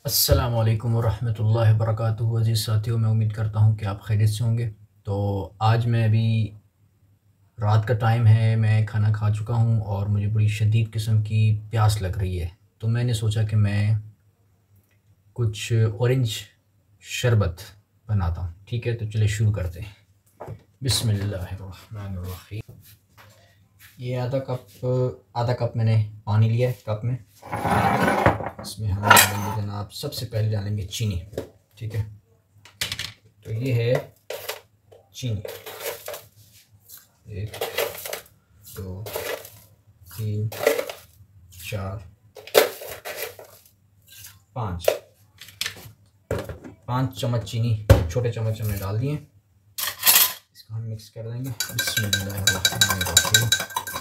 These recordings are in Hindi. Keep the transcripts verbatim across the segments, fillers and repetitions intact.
अस्सलामु अलैकुम वरहमतुल्लाहि वबरकातुहू। अज़ीज़ साथियों, मैं उम्मीद करता हूँ कि आप खैरियत से होंगे। तो आज मैं अभी रात का टाइम है, मैं खाना खा चुका हूँ और मुझे बड़ी शदीद किस्म की प्यास लग रही है। तो मैंने सोचा कि मैं कुछ ऑरेंज शरबत बनाता हूँ। ठीक है, तो चलिए शुरू करते हैं। बिस्मिल्लाहिर्रहमानिर्रहीम। ये आधा कप आधा कप मैंने पानी लिया है कप में। इसमें हम डालेंगे जनाब, सबसे पहले डालेंगे चीनी। ठीक है, तो ये है चीनी। एक, दो, तीन, चार, पाँच पाँच चम्मच चीनी, छोटे चम्मच हमने डाल दिए। इसको हम मिक्स कर देंगे। बिस्मिल्लाहिर्रहमानिर्रहीम।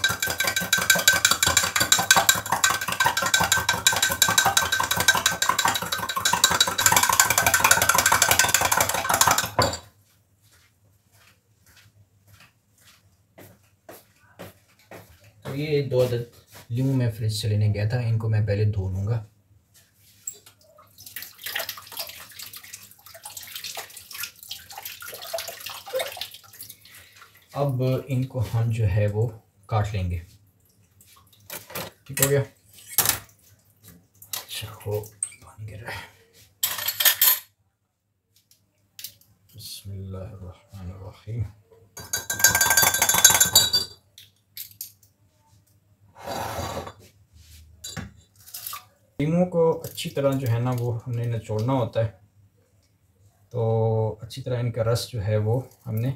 तो ये दो अदद लीमू मैं फ्रिज से लेने गया था, इनको मैं पहले धो लूँगा। अब इनको हम जो है वो काट लेंगे। ठीक हो गया। अच्छा हो, पानी गिर रहा है। बिस्मिल्लाहिर्रहमानिर्रहीम। लीमू को अच्छी तरह जो है ना वो हमने निचोड़ना होता है। तो अच्छी तरह इनका रस जो है वो हमने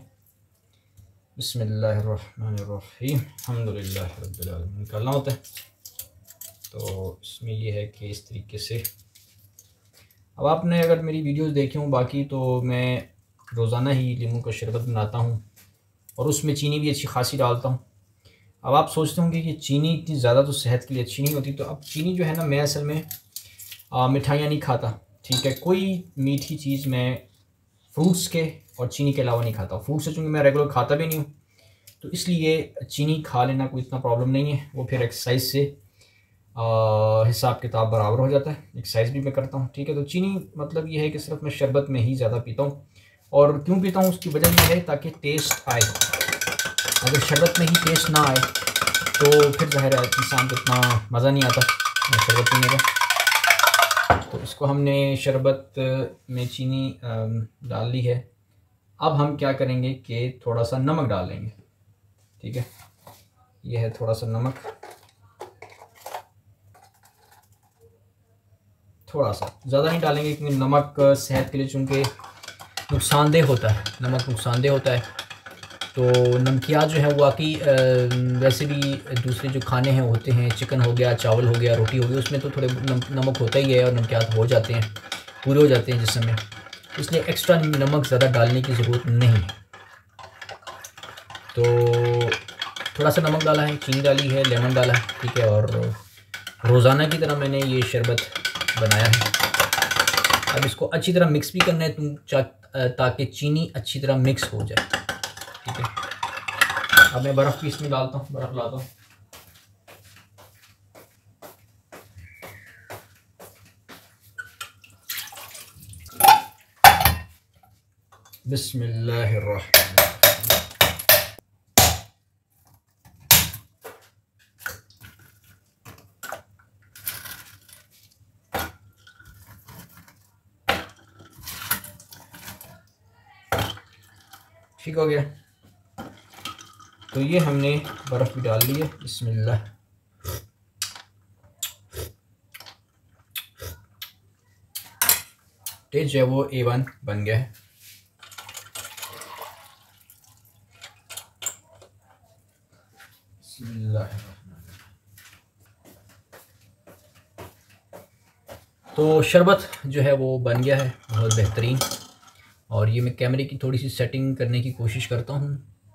बिस्मिल्लाहिर्रहमानिर्रहीम अल्हम्दुलिल्लाहि रब्बिल आलमीन निकालना होता है। तो इसमें ये है कि इस तरीके से, अब आपने अगर मेरी वीडियोस देखी हूँ बाकी, तो मैं रोज़ाना ही लीमू का शरबत बनाता हूँ और उसमें चीनी भी अच्छी खासी डालता हूँ। अब आप सोचते होंगे कि चीनी इतनी ज़्यादा तो सेहत के लिए अच्छी नहीं होती। तो अब चीनी जो है ना, मैं असल में मिठाइयाँ नहीं खाता। ठीक है, कोई मीठी चीज़ मैं फ्रूट्स के और चीनी के अलावा नहीं खाता। फ्रूट्स से चूँकि मैं रेगुलर खाता भी नहीं हूँ, तो इसलिए चीनी खा लेना कोई इतना प्रॉब्लम नहीं है। वो फिर एक्सरसाइज से हिसाब किताब बराबर हो जाता है। एक्सरसाइज भी मैं करता हूँ। ठीक है, तो चीनी मतलब ये है कि सिर्फ मैं शरबत में ही ज़्यादा पीता हूँ। और क्यों पीता हूँ उसकी वजह यह है ताकि टेस्ट आए। अगर शरबत में ही टेस्ट ना आए तो फिर ज़ाहिर है इंसान को इतना मज़ा नहीं आता शरबत पीने का। तो इसको हमने शरबत में चीनी डाल ली है। अब हम क्या करेंगे कि थोड़ा सा नमक डाल लेंगे। ठीक है, ये है थोड़ा सा नमक, थोड़ा सा, ज़्यादा नहीं डालेंगे क्योंकि नमक सेहत के लिए चूँकि नुकसानदेह होता है। नमक नुकसानदेह होता है। तो नमकियात जो है वो वाकई वैसे भी दूसरे जो खाने हैं होते हैं, चिकन हो गया, चावल हो गया, रोटी हो गई, उसमें तो थोड़े नमक होता ही है और नमकियात हो जाते हैं, पूरे हो जाते हैं जिसमें में, इसलिए एक्स्ट्रा नमक ज़्यादा डालने की ज़रूरत नहीं है। तो थोड़ा सा नमक डाला है, चीनी डाली है, लेमन डाला है। ठीक है, और रोज़ाना की तरह मैंने ये शरबत बनाया है। अब इसको अच्छी तरह मिक्स भी करना है तुम ताकि चीनी अच्छी तरह मिक्स हो जाए। ठीक है, अब मैं बर्फ़ भी इसमें डालता हूँ, बर्फ़ लाता हूँ। बिस्मिल्लाहिर्रहमानिर्रहीम। ठीक हो गया। तो ये हमने बर्फ़ भी डाल ली है। बिस्मिल्लाह। टेस्ट जो है वो ए वन बन गया है। तो शरबत जो है वो बन गया है बहुत बेहतरीन। और ये मैं कैमरे की थोड़ी सी सेटिंग करने की कोशिश करता हूँ।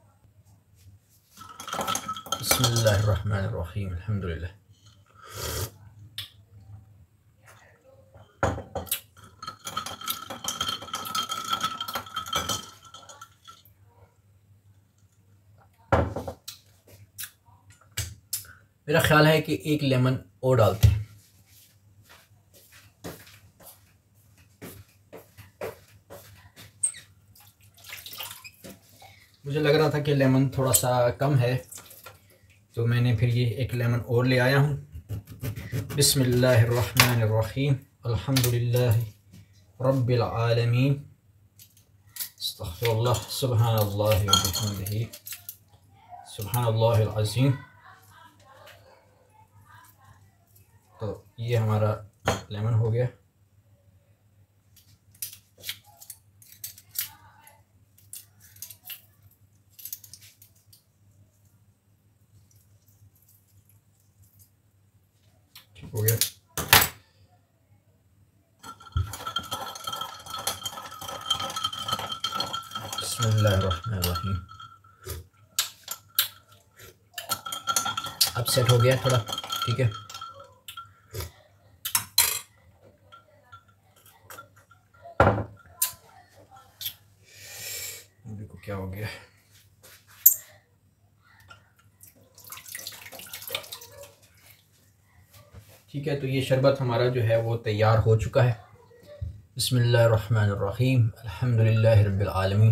बिस्मिल्लाहिर्रहमानिर्रहीम अल्हम्दुलिल्लाह। मेरा ख्याल है कि एक लेमन और डालते हैं। मुझे लग रहा था कि लेमन थोड़ा सा कम है, तो मैंने फिर ये एक लेमन और ले आया हूँ। बिस्मिल्लाहिर्रहमानिर्रहीम, अल्हम्दुलिल्लाहि रब्बिल आलमीन, अस्तग़फिरुल्लाह, सुब्हानल्लाहि व बिहम्दिही, सुब्हानल्लाहिल अज़ीम। तो ये हमारा लेमन हो गया। ठीक हो गया। बिस्मिल्लाहिर्रहमानिर्रहीम। अब सेट हो गया थोड़ा, ठीक है। देखो क्या हो गया। ठीक है, तो ये शरबत हमारा जो है वो तैयार हो चुका है। बिस्मिल्लाहिर्रहमानिर्रहीम, अल्हम्दुलिल्लाहि रब्बिल आलमीन।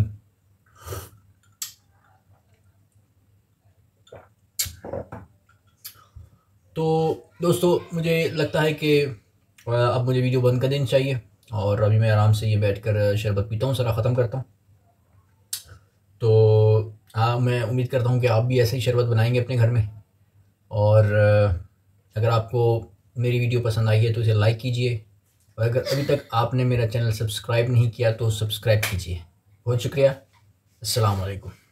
तो दोस्तों, मुझे लगता है कि अब मुझे वीडियो बंद कर देनी चाहिए और अभी मैं आराम से ये बैठकर शरबत पीता हूँ, सारा ख़त्म करता हूँ। तो हाँ, मैं उम्मीद करता हूँ कि आप भी ऐसे ही शरबत बनाएंगे अपने घर में। और अगर आपको मेरी वीडियो पसंद आई है तो इसे लाइक कीजिए, और अगर अभी तक आपने मेरा चैनल सब्सक्राइब नहीं किया तो सब्सक्राइब कीजिए। बहुत शुक्रिया। अस्सलाम वालेकुम।